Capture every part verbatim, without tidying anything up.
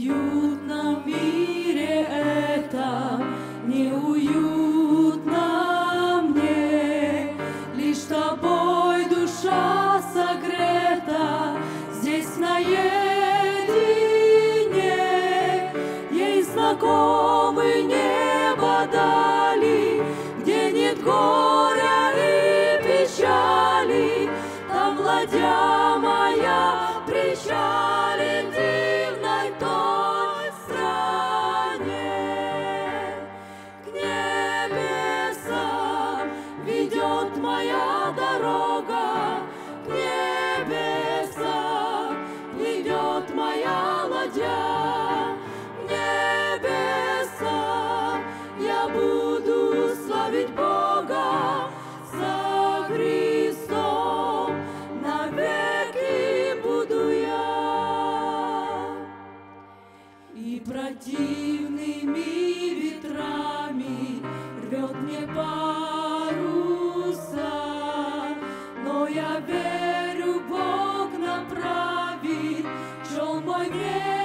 неуютном мире этом, неуютно мне. Лишь тобой душа согрета, здесь наедине. Ей знакомы небо дали, где нет горя и печали. Там ладья моя причалит в дивной той стране. К небесам ведет моя дорога, к небесам плывет моя ладья. К небесам я буду славить Бога, за Христом навеки буду я. И противными ветрами рвет мне паруса, но я верю, Бог направит чел мой в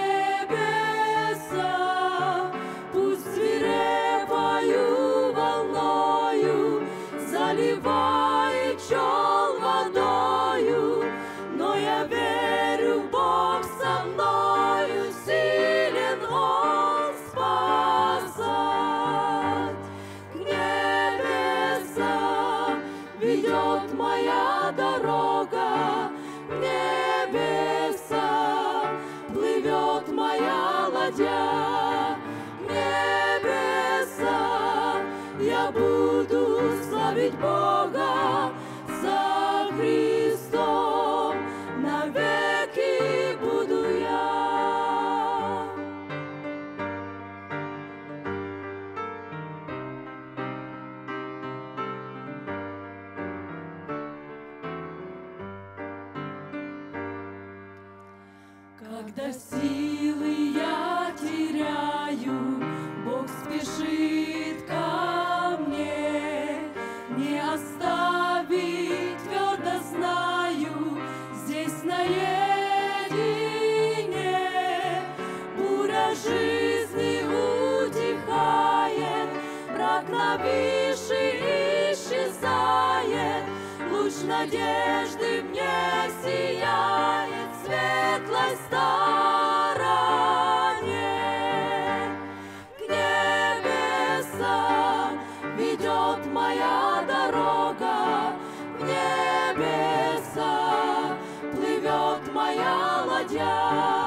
небеса. Пусть свирепою волною заливает чел водою, но я верю, Бог со мною, силен Он спасать. К небесам ведет моя дорога, к небесам плывет моя ладья. К небесам я буду славить Бога, за Христом навеки буду я. Когда силы я теряю, Бог спешит ко мне, не оставит, твердо знаю, здесь наедине. Буря жизни утихает, мрак нависший исчезает, луч надежды мне сияет в светлой стороне. К небесам ведет моя дорога, в небеса плывет моя ладья.